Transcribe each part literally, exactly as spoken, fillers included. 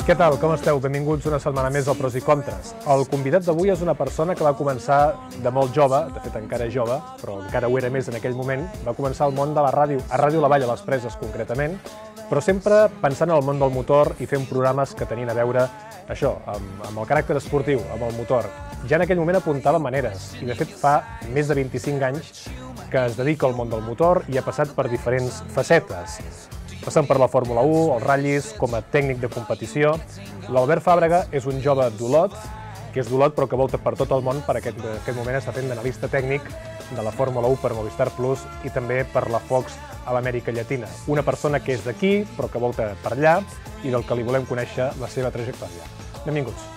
Què tal? Com esteu? Benvinguts una setmana més al Pros i Contres. El convidat d'avui és una persona que va començar de molt jove, de fet encara és jove, però encara ho era més en aquell moment, va començar al món de la ràdio, a Ràdio La Vall, a les Preses concretament, però sempre pensant en el món del motor i fent programes que tenien a veure això, amb, amb el caràcter esportiu, amb el motor. Ja en aquell moment apuntava maneres i de fet fa més de vint-i-cinc anys que es dedica al món del motor i ha passat per diferents facetes. Passant per la Fórmula u, els ratllis, com a tècnic de competició. L'Albert Fàbrega és un jove d'Olot, que és d'Olot però que volta per tot el món, per aquest, aquest moment està fent d'analista tècnic de la Fórmula u per Movistar Plus i també per la Fox a l'Amèrica Llatina. Una persona que és d'aquí, però que volta per allà i del que li volem conèixer la seva trajectòria. Benvinguts.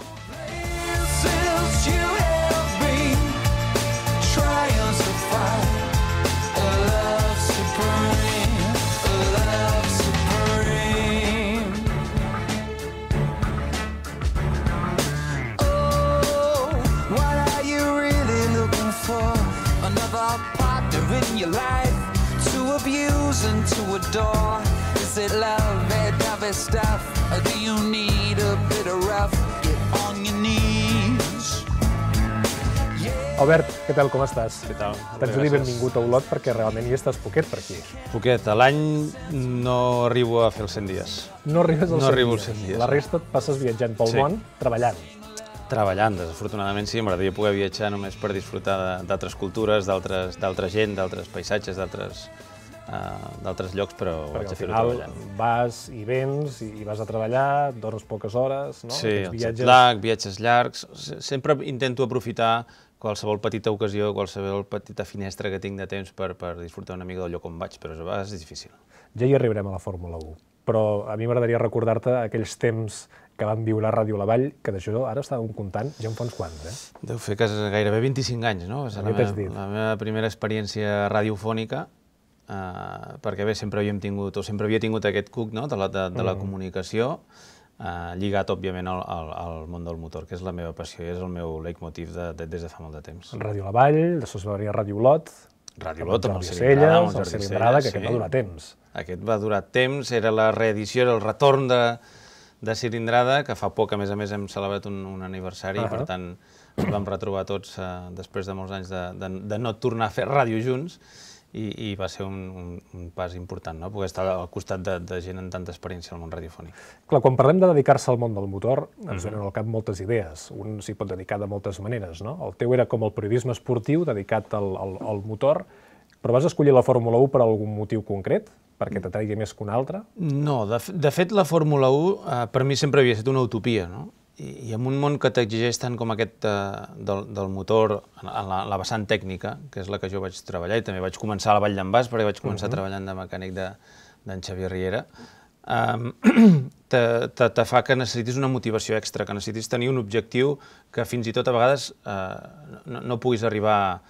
In your life, to abuse and to adore. Is it love, that other stuff, or do you need a bit of rough? Get on your knees. Albert, què tal, com estàs? Què tal? T'haig de dir benvingut a Olot perquè realment hi estàs poquet per aquí. Poquet, a l'any no arribo a fer els cent dies. No arribes als no arribo als cent dies. La resta et passes viatjant pel sí. món, treballant. Treballant, desafortunadament sí, m'agradaria poder viatjar només per disfrutar d'altres cultures, d'altra gent, d'altres paisatges, d'altres uh, llocs, però ho haig de fer-ho treballant. Perquè al final vas i vens i vas a treballar, dorms poques hores, no? Sí, el jet lag, viatges llargs. Sempre intento aprofitar qualsevol petita ocasió, qualsevol petita finestra que tinc de temps per, per disfrutar una mica del lloc on vaig, però a vegades és difícil. Ja hi arribarem a la Fórmula u, però a mi m'agradaria recordar-te aquells temps que vam viure a Ràdio La Vall, que d'això ara estàvem comptant ja en fa uns quants, eh? Deu fer gairebé vint-i-cinc anys, no? És la meva, la meva primera experiència radiofònica, eh, perquè bé, sempre havíem tingut, o sempre havia tingut aquest cuc, no?, de la, de, de la mm. comunicació, eh, lligat, òbviament, al, al, al món del motor, que és la meva passió i és el meu leitmotiv de, de, des de fa molt de temps. Ràdio La Vall, després va venir Ràdio Olot, Ràdio Olot, amb el Cilindrada, amb el Cilindrada, que aquest va durar temps. Aquest va durar temps, era la reedició, era el retorn de de Cilindrada, que fa poc, a més a més, hem celebrat un, un aniversari, uh -huh. i per tant ens vam retrobar tots eh, després de molts anys de, de, de no tornar a fer ràdio junts, i, i va ser un, un, un pas important, no?, poder estar al costat de, de gent amb tanta experiència al món radiofònic. Clar, quan parlem de dedicar-se al món del motor, ens venen al cap moltes idees. Un s'hi pot dedicar de moltes maneres, no? El teu era com el periodisme esportiu, dedicat al, al, al motor, però vas escollir la Fórmula u per algun motiu concret? Perquè t'atraigui més que un altre? No, de, de fet la Fórmula u eh, per mi sempre havia estat una utopia, no? I, i en un món que t'exigeix tant com aquest eh, del, del motor, a la, la vessant tècnica, que és la que jo vaig treballar, i també vaig començar a la Vall d'en Bas, perquè vaig començar uh -huh. treballant de mecànic d'en Xavier Riera, eh, te, te, te fa que necessitis una motivació extra, que necessitis tenir un objectiu que fins i tot a vegades eh, no, no puguis arribar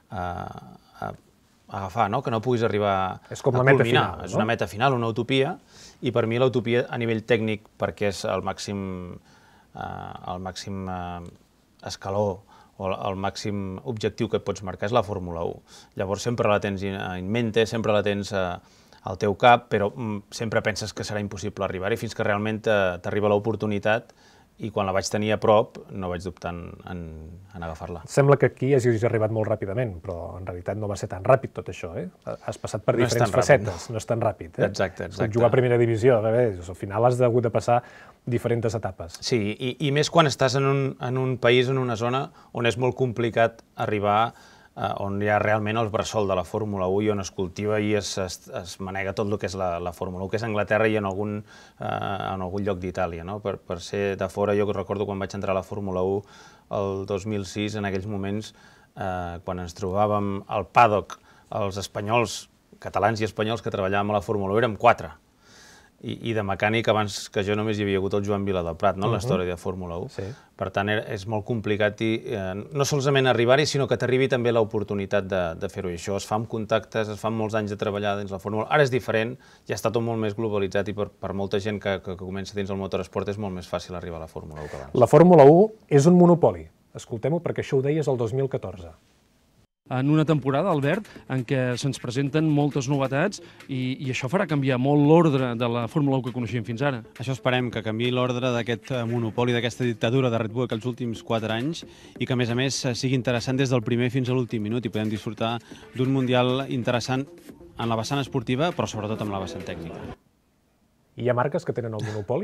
a, a agafar, no?, que no puguis arribar és com a la meta culminar. final, no? És una meta final, una utopia, i per mi la utopia a nivell tècnic, perquè és el màxim, eh, el màxim eh, escaló o el màxim objectiu que et pots marcar és la Fórmula u. Llavors sempre la tens en mente, sempre la tens eh, al teu cap, però mm, sempre penses que serà impossible arribar-hi fins que realment t'arriba l'oportunitat, i quan la vaig tenir a prop no vaig dubtar en, en, en agafar-la. Sembla que aquí hagis arribat molt ràpidament, però en realitat no va ser tan ràpid tot això, eh? Has passat per no diferents facetes, no. no és tan ràpid, eh? Exacte, exacte. Com jugar a primera divisió, bé, al final has hagut de passar diferents etapes. Sí, i, i més quan estàs en un, en un país, en una zona on és molt complicat arribar, eh, on hi ha realment el bressol de la Fórmula u i on es cultiva i es, es, es manega tot el que és la, la Fórmula u, que és Anglaterra i en algun, eh, en algun lloc d'Itàlia, no? Per, per ser de fora, jo recordo quan vaig entrar a la Fórmula u el dos mil sis, en aquells moments, eh, quan ens trobàvem al paddock, els espanyols, catalans i espanyols que treballàvem a la Fórmula u, érem quatre. I, i de mecànic, abans que jo només hi havia hagut el Joan Viladeprat, no?, en la història de Fórmula u. Sí. Per tant, és molt complicat i, eh, no solament arribar-hi, sinó que t'arribi també l'oportunitat de, de fer-ho. I això es fa amb contactes, es fa molts anys de treballar dins la Fórmula. Ara és diferent, ja està tot molt més globalitzat i per, per molta gent que, que, que comença dins el motoresport és molt més fàcil arribar a la Fórmula u que abans. La Fórmula u és un monopoli. Escoltem-ho perquè això ho deies el dos mil catorze. en una temporada, Albert, en què se'ns presenten moltes novetats i, i això farà canviar molt l'ordre de la Fórmula u que coneixíem fins ara. Això esperem, que canviï l'ordre d'aquest monopoli, d'aquesta dictadura de Red Bull aquests últims quatre anys i que, a més a més, sigui interessant des del primer fins a l'últim minut i podem disfrutar d'un Mundial interessant en la vessant esportiva, però sobretot amb la vessant tècnica. Hi ha marques que tenen el monopoli?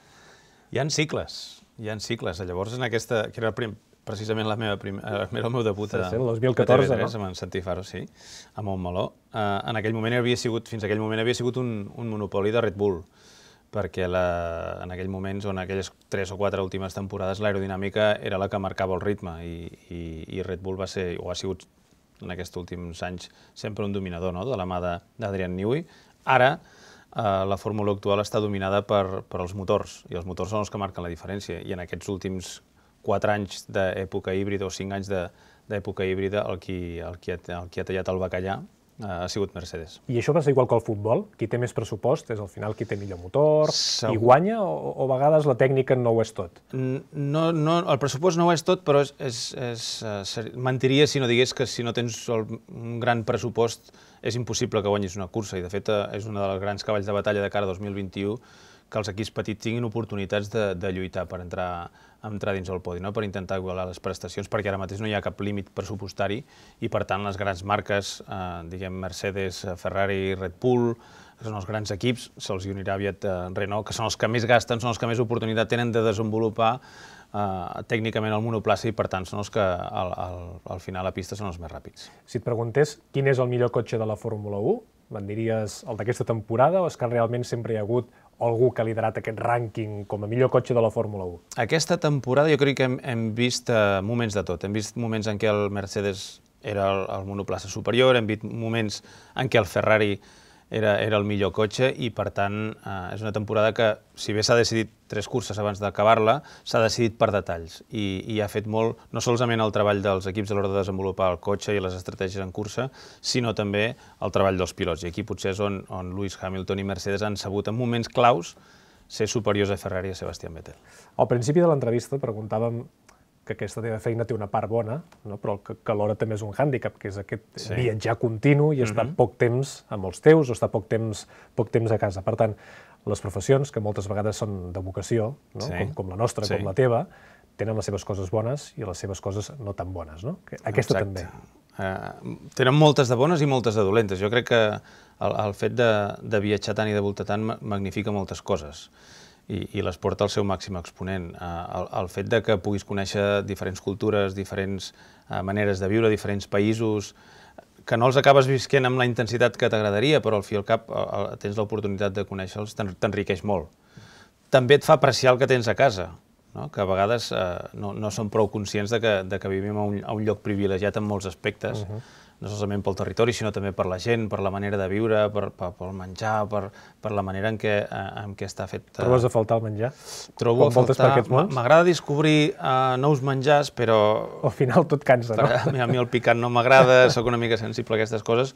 Hi ha cicles, hi ha cicles. Llavors, en aquesta, que era prim, precisament la meva prim, eh, era el meu debut a, sí, sí, el dos mil catorze, a T V tres, no? amb en Santi Faro, sí, a Montmeló. Eh, en aquell moment havia sigut, fins aquell moment havia sigut un, un monopoli de Red Bull, perquè la, en aquell moment, o en aquelles tres o quatre últimes temporades, l'aerodinàmica era la que marcava el ritme i, i, i Red Bull va ser, o ha sigut en aquests últims anys, sempre un dominador, no?, de la mà d'Adrian Newey. Ara, Uh, la Fórmula actual està dominada per, per els motors, i els motors són els que marquen la diferència. I en aquests últims quatre anys d'època híbrida o cinc anys d'època híbrida, el qui, el, qui ha, el qui ha tallat el bacallà uh, ha sigut Mercedes. I això passa igual que el futbol? Qui té més pressupost és al final qui té millor motor Segur. i guanya, o, o a vegades la tècnica no ho és tot? No, no, el pressupost no ho és tot, però és, és, és, uh, mentiria si no digués que si no tens el, un gran pressupost és impossible que guanyis una cursa, i de fet és un dels grans cavalls de batalla de cara a dos mil vint-i-u que els equips petits tinguin oportunitats de, de lluitar per entrar, entrar dins el podi, no? Per intentar igualar les prestacions, perquè ara mateix no hi ha cap límit pressupostari i per tant les grans marques, eh, diguem Mercedes, Ferrari, Red Bull, que són els grans equips, se'ls unirà aviat eh, Renault, que són els que més gasten, són els que més oportunitat tenen de desenvolupar Uh, tècnicament el monoplaça i per tant són els que al, al, al final a pista són els més ràpids. Si et preguntés quin és el millor cotxe de la Fórmula u, me'n diries el d'aquesta temporada o és que realment sempre hi ha hagut algú que ha liderat aquest rànquing com a millor cotxe de la Fórmula u? Aquesta temporada jo crec que hem, hem vist uh, moments de tot. Hem vist moments en què el Mercedes era el, el monoplaça superior, hem vist moments en què el Ferrari Era, era el millor cotxe i, per tant, eh, és una temporada que, si bé s'ha decidit tres curses abans d'acabar-la, s'ha decidit per detalls i, i ha fet molt, no solament el treball dels equips a l'hora de desenvolupar el cotxe i les estratègies en cursa, sinó també el treball dels pilots. I aquí potser és on, on Lewis Hamilton i Mercedes han sabut, en moments claus, ser superiors a Ferrari i a Sebastian Vettel. Al principi de l'entrevista preguntàvem que aquesta teva feina té una part bona, no? Però que, que alhora també és un hàndicap, que és aquest sí. viatjar continu i estar uh-huh. poc temps amb els teus o estar poc temps, poc temps a casa. Per tant, les professions, que moltes vegades són de vocació, no? sí. com, com la nostra, sí. com la teva, tenen les seves coses bones i les seves coses no tan bones. No? Aquesta Exacte. també. Uh, tenen moltes de bones i moltes de dolentes. Jo crec que el, el fet de, de viatjar tant i de voltar tant magnifica moltes coses. I, i les porta al seu màxim exponent. Uh, el, el fet de que puguis conèixer diferents cultures, diferents uh, maneres de viure, diferents països, que no els acabes visquent amb la intensitat que t'agradaria, però al fi i al cap uh, tens l'oportunitat de conèixer-los, t'enriqueix molt. També et fa apreciar el que tens a casa, no? Que a vegades uh, no, no som prou conscients de que, de que vivim a un, a un lloc privilegiat en molts aspectes, uh-huh. no solament pel territori, sinó també per la gent, per la manera de viure, per, per, pel menjar, per, per la manera en què, en què està fet... Uh... Trobes a faltar el menjar? Trobo a faltar... M'agrada descobrir uh, nous menjars, però... Al final tot cansa, no? Per, a mi el picant no m'agrada, sóc una mica sensible a aquestes coses,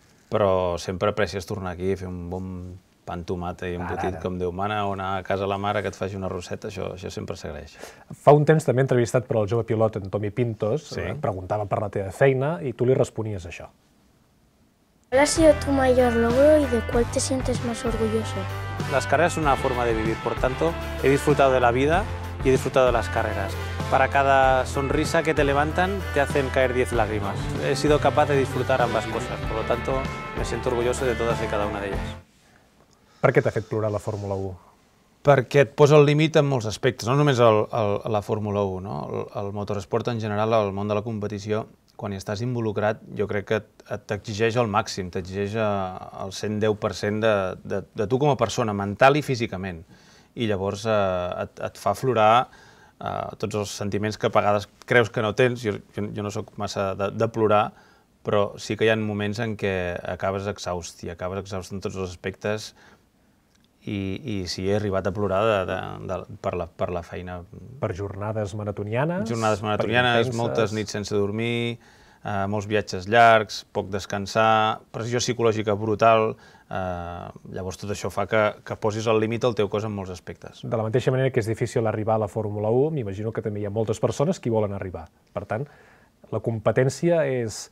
però sempre aprecies tornar aquí i fer un bon pa amb tomata i embotit com Déu mana, o anar a casa la mare que et faci una roseta, això, això sempre s'agraeix. Fa un temps també entrevistat per al jove pilot en Tommy Pintos, sí. eh, preguntava per la teva feina i tu li responies això. ¿Cuál ha sido tu mayor logro y de cuál te sientes más orgulloso? Las carreras son una forma de vivir, por tanto, he disfrutado de la vida y he disfrutado de las carreras. Para cada sonrisa que te levantan, te hacen caer diez lágrimas. He sido capaz de disfrutar ambas cosas, por lo tanto, me siento orgulloso de todas y cada una de ellas. Per què t'ha fet plorar la Fórmula u? Perquè et posa el límit en molts aspectes, no només el, el, la Fórmula u, no? el, el motoresport en general, el món de la competició, quan hi estàs involucrat, jo crec que t'exigeix al màxim, t'exigeix el cent deu per cent de, de, de tu com a persona, mental i físicament. I llavors eh, et, et fa aflorar eh, tots els sentiments que a vegades creus que no tens. Jo, jo, jo no sóc massa de, de plorar, però sí que hi ha moments en què acabes exhaust i acabes exhaust en tots els aspectes. I, i sí, he arribat a plorar de, de, de, per, la, per la feina. Per jornades maratonianes? Jornades maratonianes, moltes nits sense dormir, eh, molts viatges llargs, poc descansar, pressió psicològica brutal. Eh, llavors tot això fa que, que posis al límit el teu cos en molts aspectes. De la mateixa manera que és difícil arribar a la Fórmula u, m'imagino que també hi ha moltes persones que hi volen arribar. Per tant, la competència és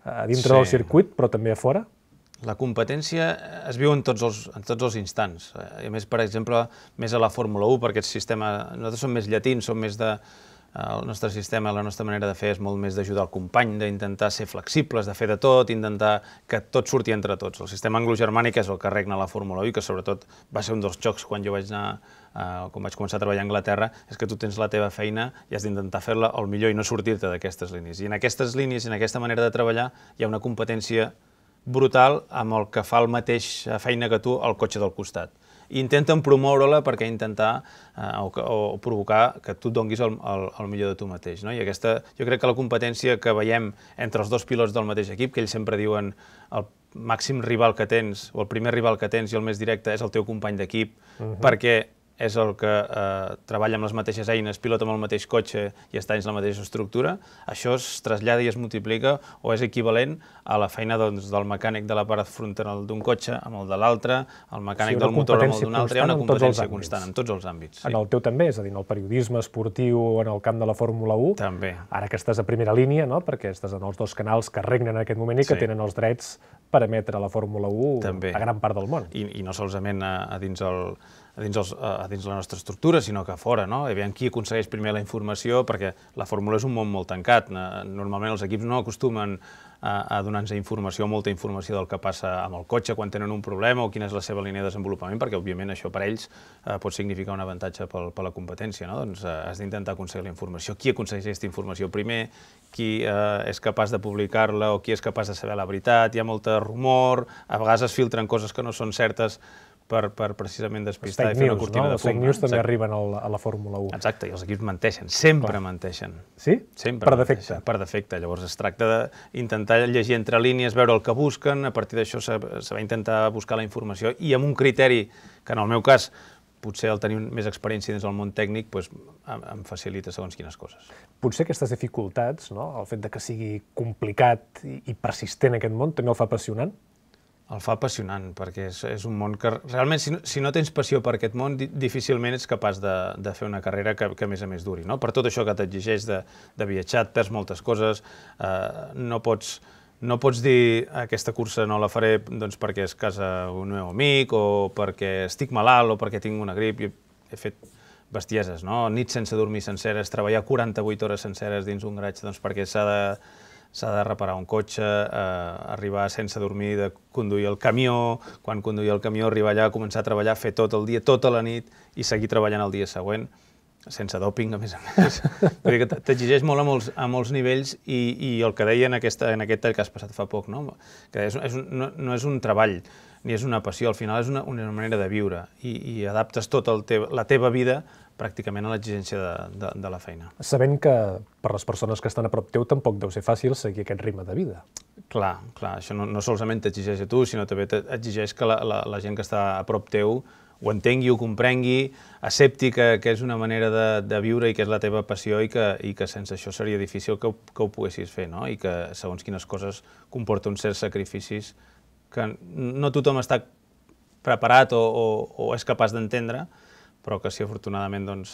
a dintre del circuit, però també a fora? La competència es viu en tots els, en tots els instants. I a més, per exemple, més a la Fórmula u, perquè el sistema, nosaltres som més llatins, som més de... El nostre sistema, la nostra manera de fer és molt més d'ajudar el company, d'intentar ser flexibles, de fer de tot, intentar que tot surti entre tots. El sistema anglo-germànic és el que regna la Fórmula u i que sobretot va ser un dels xocs quan jo vaig anar, eh, quan vaig començar a treballar a Anglaterra, és que tu tens la teva feina i has d'intentar fer-la al millor i no sortir-te d'aquestes línies. I en aquestes línies i en aquesta manera de treballar hi ha una competència brutal amb el que fa el mateix feina que tu al cotxe del costat. I intenten promoure-la perquè intentar eh, o, o provocar que tu et donguis el, el, el millor de tu mateix. No? I aquesta, jo crec que la competència que veiem entre els dos pilots del mateix equip, que ells sempre diuen el màxim rival que tens, o el primer rival que tens i el més directe és el teu company d'equip, uh-huh. perquè és el que eh, treballa amb les mateixes eines, pilota amb el mateix cotxe i està dins la mateixa estructura, això es trasllada i es multiplica o és equivalent a la feina doncs, del mecànic de la part frontal d'un cotxe amb el de l'altre, el mecànic sí, del motor amb el d'un altre, hi ha una competència constant en tots els àmbits. Sí. En el teu també, és a dir, en el periodisme esportiu o en el camp de la Fórmula u, també. Ara que estàs a primera línia, no? Perquè estàs en els dos canals que regnen en aquest moment i que sí. tenen els drets per emetre la Fórmula u també. A gran part del món. I, i no solament a, a dins el A dins, els, a dins la nostra estructura, sinó que a fora, no? Aviam qui aconsegueix primer la informació, perquè la fórmula és un món molt tancat. Normalment els equips no acostumen a, a donar-nos informació, molta informació del que passa amb el cotxe quan tenen un problema o quina és la seva línia de desenvolupament, perquè òbviament això per ells eh, pot significar un avantatge per, per la competència, no? Doncs eh, has d'intentar aconseguir la informació. Qui aconsegueix aquesta informació primer, qui eh, és capaç de publicar-la o qui és capaç de saber la veritat, hi ha molta rumor, a vegades es filtren coses que no són certes, Per, per precisament despistar i fer una cortina de fum. Les fake news també arriben a la Fórmula u. Exacte, i els equips menteixen, sempre menteixen. Sí? Sempre per defecte? Per defecte. Llavors es tracta d'intentar llegir entre línies, veure el que busquen, a partir d'això se va intentar buscar la informació i amb un criteri que en el meu cas potser el tenir més experiència dins del món tècnic doncs, em facilita segons quines coses. Potser aquestes dificultats, no? El fet de que sigui complicat i persistent aquest món, també el fa apassionant? El fa apassionant, perquè és, és un món que realment, si no, si no tens passió per aquest món, di, difícilment ets capaç de, de fer una carrera que, que a més a més duri. No? Per tot això que t'exigeix de, de viatjar, et perds moltes coses, eh, no, pots, no pots dir aquesta cursa no la faré doncs, perquè és casa un meu amic o perquè estic malalt o perquè tinc una grip. Jo he fet bestieses, no? Nits sense dormir senceres, treballar quaranta-vuit hores senceres dins un garatge doncs, perquè s'ha de... s'ha de reparar un cotxe, eh, arribar sense dormir, de conduir el camió, quan conduir el camió, arribar allà, començar a treballar, fer tot el dia, tota la nit, i seguir treballant el dia següent, sense dòping, a més a més. Vull dir que t'exigeix molt a molts, a molts nivells i, i el que deia en, aquesta, en aquest tall que has passat fa poc, no? Que és, és un, no, no és un treball, ni és una passió, al final és una, una manera de viure i, i adaptes tota teva, la teva vida pràcticament a l'exigència de, de, de la feina. Sabent que per les persones que estan a prop teu tampoc deu ser fàcil seguir aquest ritme de vida. Clar, clar, això no, no solament t'exigeix a tu, sinó també t'exigeix que la, la, la gent que està a prop teu ho entengui, ho comprengui, accepti que, que és una manera de, de viure i que és la teva passió i que, i que sense això seria difícil que ho, que ho poguessis fer, no? I que segons quines coses comporta uns certs sacrificis que no tothom està preparat o, o, o és capaç d'entendre, però que si afortunadament doncs,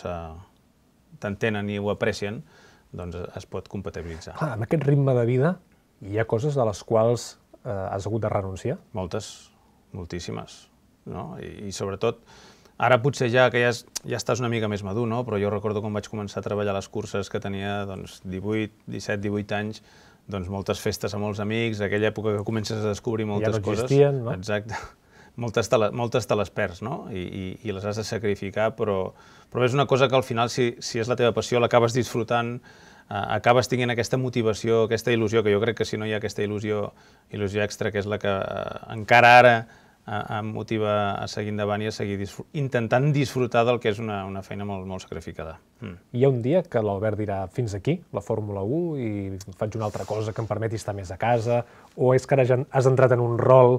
eh, t'entenen i ho aprecien, doncs es pot compatibilitzar. Clar, amb aquest ritme de vida hi ha coses de les quals eh, has hagut de renunciar? Moltes, moltíssimes. No? I, I sobretot, ara potser ja que ja, es, ja estàs una mica més madur, no? Però jo recordo quan vaig començar a treballar a les curses que tenia doncs, divuit, disset, divuit anys, doncs moltes festes amb molts amics, aquella època que comences a descobrir moltes coses. Ja no coses. existien, no? Exacte. Moltes te, moltes te les perds, no? I, i, i les has de sacrificar, però, però és una cosa que al final, si, si és la teva passió, l'acabes disfrutant, eh, acabes tinguent aquesta motivació, aquesta il·lusió, que jo crec que si no hi ha aquesta il·lusió, il·lusió extra, que és la que eh, encara ara eh, em motiva a seguir endavant i a seguir disfr intentant disfrutar del que és una, una feina molt, molt sacrificada. Mm. Hi ha un dia que l'Albert dirà fins aquí, la Fórmula u, i faig una altra cosa que em permeti estar més a casa, o és que ara ja has entrat en un rol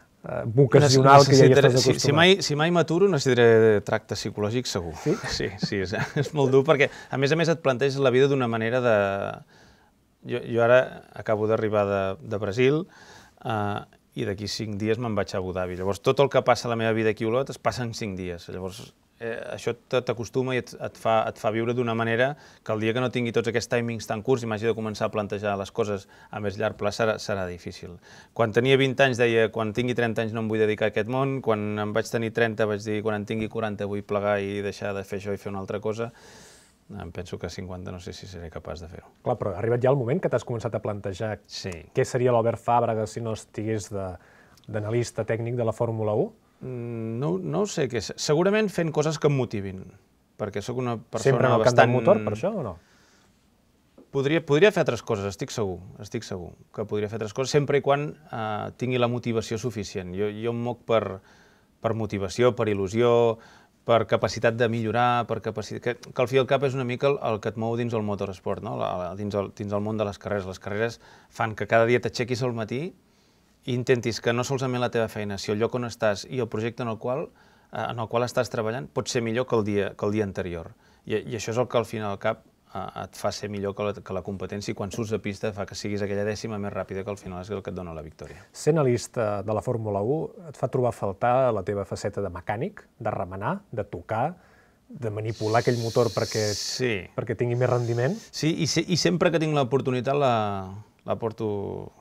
vocacional que ja hi estàs acostumat? Si, si mai, si mai m'aturo, necessitaré tracte psicològic segur. Sí? Sí, sí, és, és molt dur perquè, a més a més, et planteges la vida d'una manera de... Jo, jo ara acabo d'arribar de, de Brasil eh, i d'aquí cinc dies me'n vaig a Abu Dhabi. Llavors, tot el que passa a la meva vida aquí a Olot es passa en cinc dies. Llavors, eh, això t'acostuma i et, et, fa, et fa viure d'una manera que el dia que no tingui tots aquests timings tan curts i m'hagi de començar a plantejar les coses a més llarg plaç serà, serà difícil. Quan tenia vint anys deia, quan tingui trenta anys no em vull dedicar a aquest món, quan em vaig tenir trenta vaig dir, quan en tingui quaranta vull plegar i deixar de fer això i fer una altra cosa. Em penso que a cinquanta no sé si seré capaç de fer-ho. Clar, però ha arribat ja el moment que t'has començat a plantejar sí. què seria l'Albert Fàbrega si no estigués d'analista tècnic de la Fórmula u? Mm, no, no ho sé, què és. Segurament fent coses que em motivin, perquè sóc una persona Sempre en el bastant... camp del motor, per això, o no? Podria, podria fer altres coses, estic segur, estic segur que podria fer altres coses, sempre i quan eh, tingui la motivació suficient. Jo, jo em moc per, per motivació, per il·lusió, per capacitat de millorar, per capacitat... Que, que al fi i al cap és una mica el, el que et mou dins el motorsport, no? la, dins, el, dins el món de les carreres. Les carreres fan que cada dia t'aixequis al matí i intentis que no solament la teva feina, si el lloc on estàs i el projecte en el qual, eh, en el qual estàs treballant pot ser millor que el dia, que el dia anterior. I, I això és el que al final al cap eh, et fa ser millor que la, que la competència i quan surts de pista fa que siguis aquella dècima més ràpida que al final és el que et dona la victòria. Ser analista de la Fórmula u et fa trobar a faltar la teva faceta de mecànic, de remenar, de tocar, de manipular aquell motor perquè, sí. perquè tingui més rendiment? Sí, i, se, i sempre que tinc l'oportunitat la, la porto...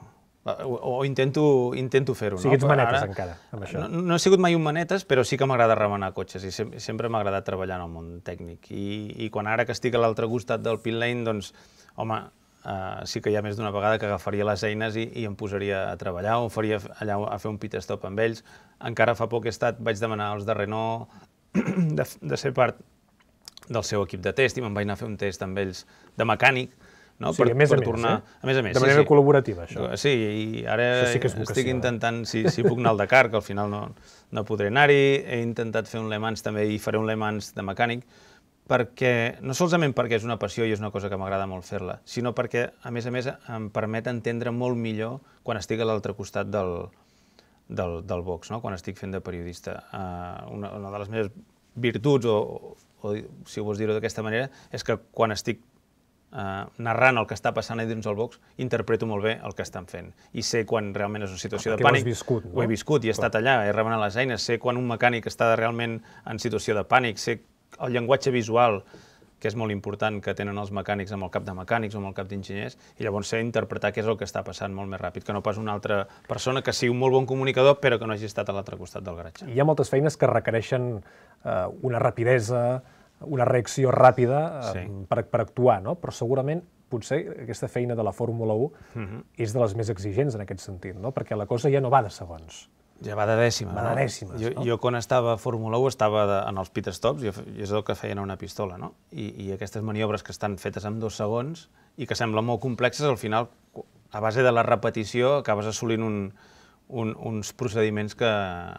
O, o intento, intento fer-ho. O sigui, ets no? manetes Ara, encara, amb això. No, no he sigut mai un manetes, però sí que m'agrada remenar cotxes i sem sempre m'ha agradat treballar en el món tècnic. I, i quan ara que estic a l'altre costat del pit lane, doncs, home, uh, sí que hi ha més d'una vegada que agafaria les eines i, i em posaria a treballar o faria allà a fer un pit stop amb ells. Encara fa poc he estat, vaig demanar als de Renault de, de ser part del seu equip de test i me'n vaig anar a fer un test amb ells de mecànic. No? Sí, per, a més per a més, tornar, eh? a més a més, de manera sí, sí. col·laborativa, això. Sí, i ara sí que estic intentant, si, si puc anar al Dakar, que al final no, no podré anar-hi, he intentat fer un Le Mans també i faré un Le Mans de mecànic, perquè, no solament perquè és una passió i és una cosa que m'agrada molt fer-la, sinó perquè, a més a més, em permet entendre molt millor quan estic a l'altre costat del, del, del box, no? Quan estic fent de periodista. Uh, una, una de les meves virtuts, o, o si ho vols dir-ho d'aquesta manera, és que quan estic Uh, narrant el que està passant dins el box, interpreto molt bé el que estan fent. I sé quan realment és una situació de pànic. Viscut, no? Ho he viscut i he estat allà, he remenat les eines, sé quan un mecànic està realment en situació de pànic, sé el llenguatge visual, que és molt important, que tenen els mecànics amb el cap de mecànics o amb el cap d'enginyers, i llavors sé interpretar què és el que està passant molt més ràpid, que no pas una altra persona que sigui un molt bon comunicador, però que no hagi estat a l'altre costat del garatge. Hi ha moltes feines que requereixen uh, una rapidesa, una reacció ràpida eh, sí. per, per actuar, no? Però segurament potser aquesta feina de la Fórmula u uh-huh. és de les més exigents en aquest sentit, no? Perquè la cosa ja no va de segons. Ja va de dècima, va no? de dècimes, jo, no? jo quan estava a Fórmula u estava de, en els pit stops, jo, jo és el que feien a una pistola, no? I, I aquestes maniobres que estan fetes en dos segons i que semblen molt complexes, al final, a base de la repetició, acabes assolint un, un, uns procediments que,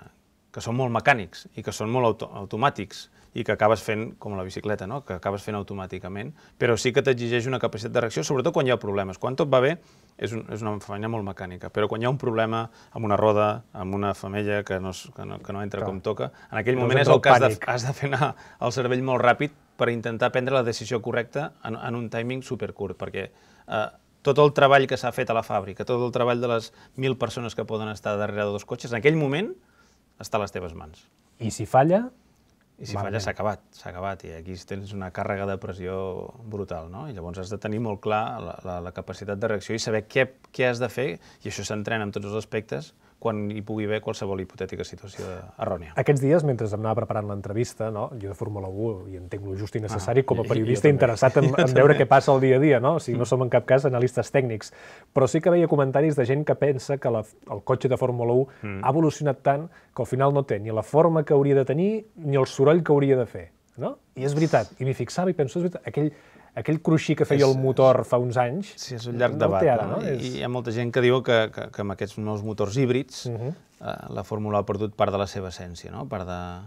que són molt mecànics i que són molt auto, automàtics, i que acabes fent, com la bicicleta, no? Que acabes fent automàticament, però sí que t'exigeix una capacitat de reacció, sobretot quan hi ha problemes. Quan tot va bé, és, un, és una feina molt mecànica, però quan hi ha un problema amb una roda, amb una femella que no, que no, que no entra Clar. Com toca, en aquell moment és el que has de, has de fer anar el cervell molt ràpid per intentar prendre la decisió correcta en, en un timing supercurt, perquè eh, tot el treball que s'ha fet a la fàbrica, tot el treball de les mil persones que poden estar darrere de dos cotxes, en aquell moment està a les teves mans. I si falla? I si falla s'ha acabat, s'ha acabat, i aquí tens una càrrega de pressió brutal, no? I llavors has de tenir molt clar la, la, la capacitat de reacció i saber què, què has de fer, i això s'entrena en tots els aspectes, quan hi pugui haver qualsevol hipotètica situació errònia. Aquests dies, mentre em anava preparant l'entrevista, no? Jo de Fórmula u i entenc lo just i necessari, ah, com a periodista interessat en, en veure què passa al dia a dia, no? O sigui, no som en cap cas analistes tècnics, però sí que veia comentaris de gent que pensa que la, el cotxe de Fórmula u mm. ha evolucionat tant que al final no té ni la forma que hauria de tenir ni el soroll que hauria de fer, no? I és veritat, i m'hi fixava i penso, és veritat, aquell, aquell cruixir que feia és, el motor fa uns anys... Sí, és un llarg no debat, ara, no? no? I hi ha molta gent que diu que, que, que amb aquests nous motors híbrids uh -huh. eh, la Fórmula ha perdut part de la seva essència, no? Part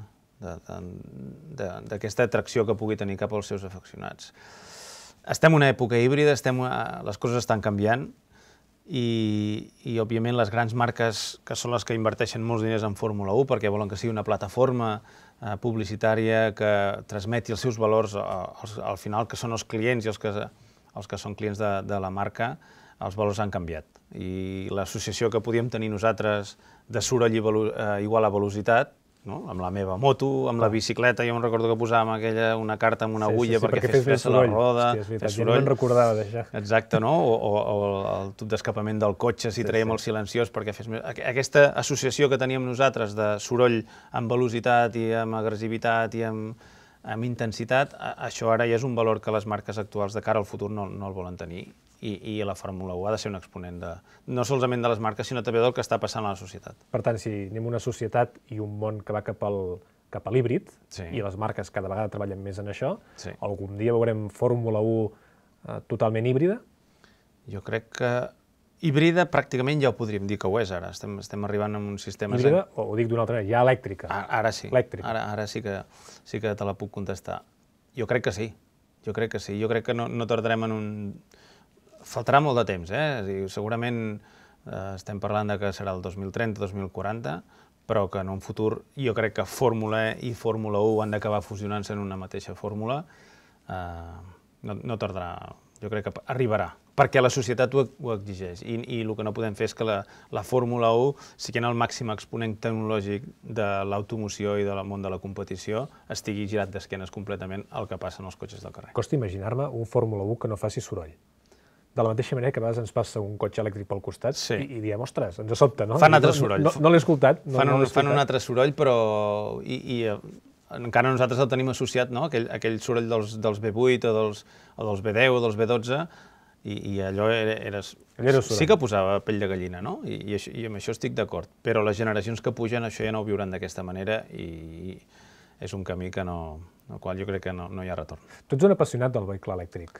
d'aquesta atracció que pugui tenir cap als seus afeccionats. Estem en una època híbrida, estem, les coses estan canviant, i, i òbviament les grans marques, que són les que inverteixen molts diners en Fórmula u, perquè volen que sigui una plataforma eh, publicitària que transmeti els seus valors als, al final, que són els clients i els que, els que són clients de, de la marca, els valors han canviat. I l'associació que podíem tenir nosaltres de soroll igual a velocitat amb la meva moto, amb la bicicleta, jo em recordo que posàvem aquella, una carta amb una agulla perquè fes fes la roda, fes soroll. No me'n recordava d'això. Exacte, no? O el tub d'escapament del cotxe, si traiem el silenciós perquè fes més... Aquesta associació que teníem nosaltres de soroll amb velocitat i amb agressivitat i amb intensitat, això ara ja és un valor que les marques actuals de cara al futur no el volen tenir. I la Fórmula u ha de ser un exponent no solament de les marques, sinó també del que està passant a la societat. Per tant, si anem a una societat i un món que va cap a l'híbrid, i les marques cada vegada treballen més en això, algun dia veurem Fórmula u totalment híbrida? Jo crec que híbrida pràcticament ja ho podríem dir que ho és ara. Estem arribant a un sistema... Híbrida, o ho dic d'una altra manera, ja elèctrica. Ara sí, ara sí que te la puc contestar. Jo crec que sí, jo crec que sí. Jo crec que no tardarem en un... Faltarà molt de temps, eh? Segurament estem parlant que serà el dos mil trenta, dos mil quaranta, però que en un futur jo crec que Fórmula E i Fórmula u han d'acabar fusionant-se en una mateixa fórmula. No tardarà, jo crec que arribarà, perquè la societat ho exigeix. I el que no podem fer és que la Fórmula u, siguent el màxim exponent tecnològic de l'automoció i del món de la competició, estigui girat d'esquenes completament al que passa en els cotxes del carrer. Costa imaginar-me un Fórmula u que no faci soroll. De la mateixa manera que a vegades ens passa un cotxe elèctric pel costat i diem, ostres, ens sobta, no? Fan altre soroll. No l'he escoltat. Fan un altre soroll, però encara nosaltres el tenim associat, no? Aquell soroll dels B vuit o dels B deu o dels B dotze, i allò era... Sí que posava pell de gallina, no? I amb això estic d'acord. Però les generacions que pugen això ja no ho viuran d'aquesta manera i és un camí en el qual jo crec que no hi ha retorn. Tu ets un apassionat del vehicle elèctric.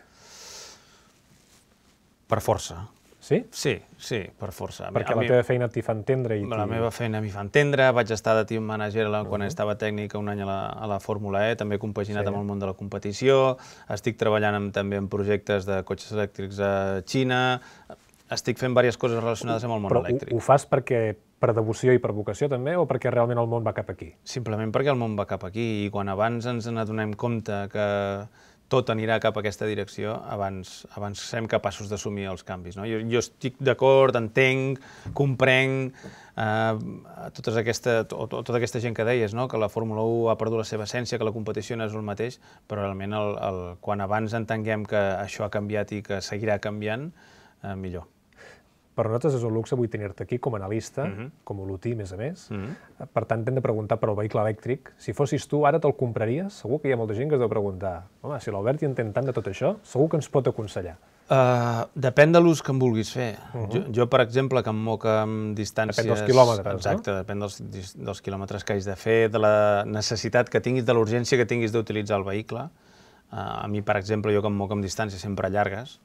Per força. Sí? Sí, sí, per força. Perquè la teva feina t'hi fa entendre? La meva feina m'hi fa entendre. Vaig estar de team manager quan estava tècnic un any a la Fórmula E, també compaginat amb el món de la competició. Estic treballant també en projectes de cotxes elèctrics a Xina. Estic fent diverses coses relacionades amb el món elèctric. Però ho fas perquè per devoció i per vocació també, o perquè realment el món va cap aquí? Simplement perquè el món va cap aquí, i quan abans ens n'adonem compte que tot anirà cap a aquesta direcció, abans serem capaços d'assumir els canvis. Jo estic d'acord, entenc, comprenc tota aquesta gent que deies, que la Fórmula u ha perdut la seva essència, que la competició no és el mateix, però realment quan abans entenguem que això ha canviat i que seguirà canviant, millor. Per nosaltres és un luxe avui tenir-te aquí com a analista, com a olotí, més a més. Per tant, t'hem de preguntar per el vehicle elèctric. Si fossis tu, ara te'l compraries? Segur que hi ha molta gent que es deu preguntar, home, si l'Albert hi entén tant de tot això, segur que ens pot aconsellar. Depèn de l'ús que en vulguis fer. Jo, per exemple, que em moc amb distàncies... Depèn dels quilòmetres, no? Exacte, depèn dels quilòmetres que hagis de fer, de la necessitat que tinguis, de la urgència que tinguis d'utilitzar el vehicle. A mi, per exemple, jo que em moc amb distàncies sempre llargues,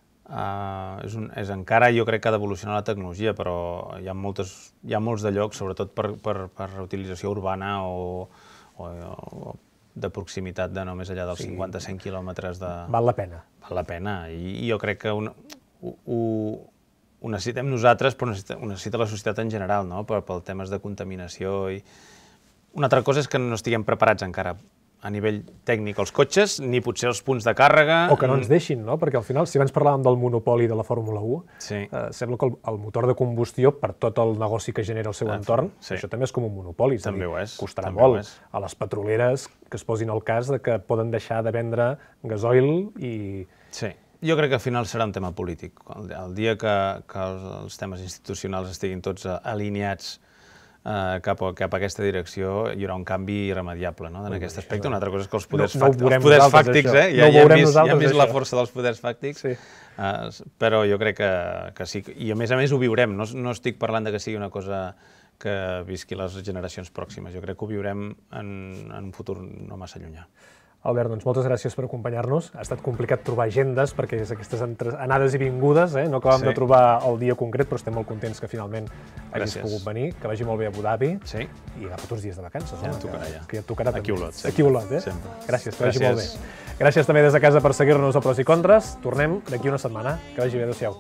és encara, jo crec que ha d'evolucionar la tecnologia, però hi ha molts de llocs, sobretot per reutilització urbana o de proximitat de no més enllà dels cinquanta a cent quilòmetres de... Val la pena. Val la pena, i jo crec que ho necessitem nosaltres, però ho necessita la societat en general, per temes de contaminació. Una altra cosa és que no estiguem preparats encara a nivell tècnic els cotxes, ni potser els punts de càrrega... O que no ens deixin, no? Perquè al final, si abans parlàvem del monopoli de la Fórmula u, sembla que el motor de combustió, per tot el negoci que genera el seu entorn, això també és com un monopoli. També ho és. Costarà molt a les petroleres que es posin al cas que poden deixar de vendre gasoil i... Sí. Jo crec que al final serà un tema polític. El dia que els temes institucionals estiguin tots alineats cap a aquesta direcció, hi haurà un canvi irremediable en aquest aspecte. Una altra cosa és que els poders fàctics, ja hem vist la força dels poders fàctics, però jo crec que sí. I a més a més ho viurem, no estic parlant que sigui una cosa que visqui les generacions pròximes, jo crec que ho viurem en un futur no massa llunyà. Albert, doncs moltes gràcies per acompanyar-nos. Ha estat complicat trobar agendes perquè és aquestes anades i vingudes, no acabem de trobar el dia concret, però estem molt contents que finalment hagis pogut venir, que vagi molt bé a Abu Dhabi i agafa't uns dies de vacances. Ja em tocarà ja. Que ja et tocarà aquí a Olot. Aquí a Olot, eh? Gràcies, que vagi molt bé. Gràcies també des de casa per seguir-nos a Pros i Contres. Tornem d'aquí una setmana. Que vagi bé, adéu-siau.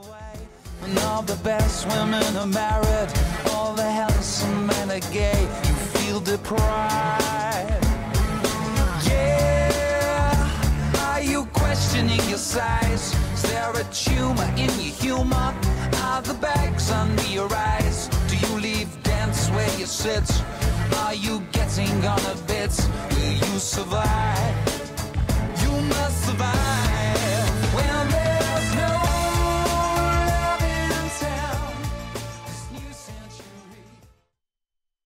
Questioning your size, is there a tumor in your humor? Are the bags under your eyes? Do you leave dance where you sit? Are you getting on a bit? Will you survive? You must survive.